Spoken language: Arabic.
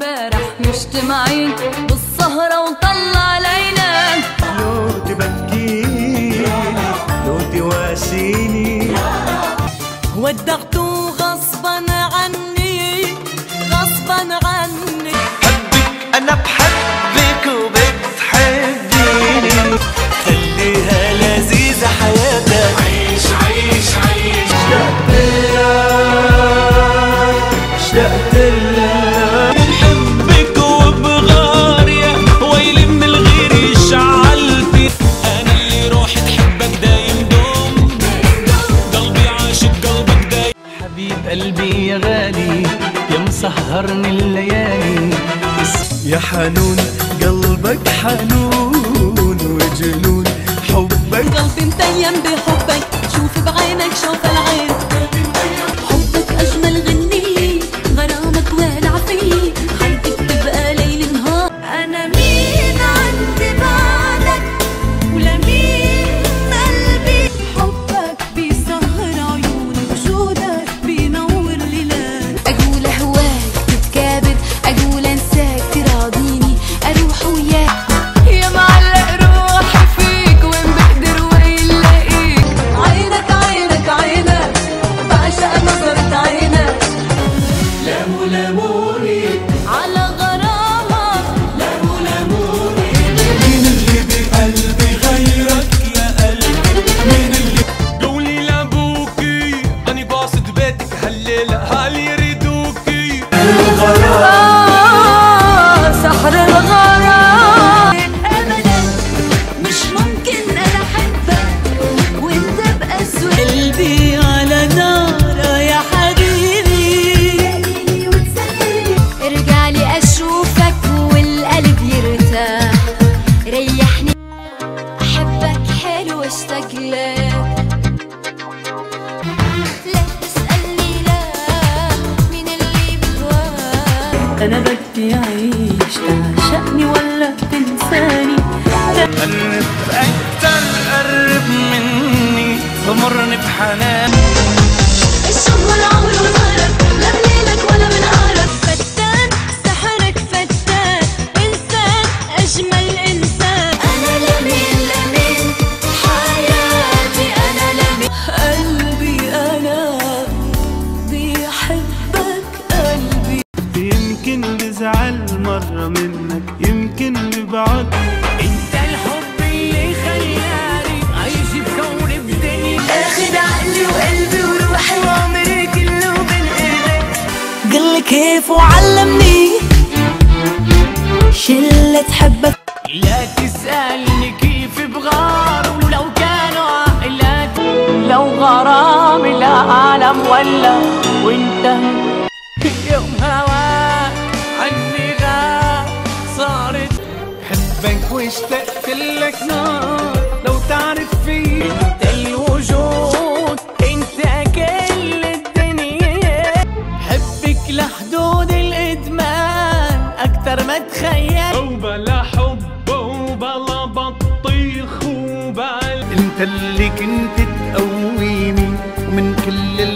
وامبارح مجتمعين بالسهرة وطلع علينا. لو تبكيني لو تواسيني ودعته غصبا عني غصبا عني. حبك أنا بحبك وبتحبيني، خليها لذيذة حياتك. عيش عيش عيش. اشتقت لك بحبك وبغار يا ويلي من الغير يشعلتي. أنا اللي روحي تحبك دايم دوم، قلبي عاشق قلبك دايم. حبيب قلبي يا غالي يا مسهرني الليالي، يا حنون قلبك حنون وجنون حبك. قلبي متيم بحبك، شوف بعينك شوف العين. حبك أجمل غني، غرامك والع فيه، حياتك تبقى ليل نهار. أنا مين عندي بعدك ولا مين قلبي. حبك بيسهر عيوني وجودك بينور ليلات. أقول هواك تتكابر، أقول أنساك تراضيني، أروح وياك يا معلق روحي فيك، وين بقدر وين لاقيك. عينك عينك عينك، بعشق نظرة عينك. لامو لاموني على غرامك لامو لاموني. مين اللي بقلبي غيرك يا قلبي؟ مين اللي قولي لابوكي أني باصد بيتك هالليلة هل يريدوكي؟ سحر الغرام. أبدا مش ممكن أنا أحبك وأنت بأسود. قلبي على نار يا حبيبي. ارجع لي أشوفك والقلب يرتاح، ريحني أحبك حلو واشتاق لك. لا تسألني لا مين اللي بهواك. أنا بدي أعيش، تعشقني ولا تنساني. قرب أكتر قرب مني، غمرني بحنان. الشهر عمره نهارك، لا بليلك ولا بنهارك. فتان سحرك فتان، إنسان أجمل إنسان. أنا لمين لمين حياتي، أنا لمين. قلبي أنا بيحبك قلبي. يمكن بزعل مرة منك، يمكن ببعد. انت الحب اللي خلاني عايش بكون بدنيا، اخد عقلي وقلبي وروحي وعمري كله بين ايدك. قلي كيف وعلمني شلة تحبك. لا تسألني كيف بغار ولو كانوا عائلات، لو غرام العالم ولا وانت يوم هواك عني غاب صارت. بحبك واشتقت لك نار لو تعرف فيه. انت الوجود انت كل الدنيا، حبك لحدود الادمان اكتر ما تخيل. وبلا حب وبلا بطيخ وبال. انت اللي كنت تقويني ومن كل